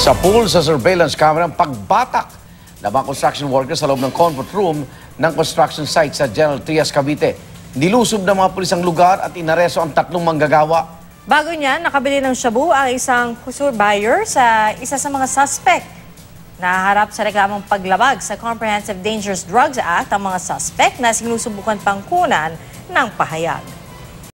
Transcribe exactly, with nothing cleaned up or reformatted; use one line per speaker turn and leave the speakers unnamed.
Sa pool sa surveillance camera ang pagbatak ng mga construction workers sa loob ng comfort room ng construction site sa General Trias, Cavite. Nilusob ng mga pulis ang lugar at inareso ang tatlong manggagawa.
Bago niyan, nakabili ng shabu ang isang kusur buyer sa isa sa mga suspect. Naharap sa reklamong paglabag sa Comprehensive Dangerous Drugs Act ang mga suspect na sinusubukan pangkunan ng pahayag.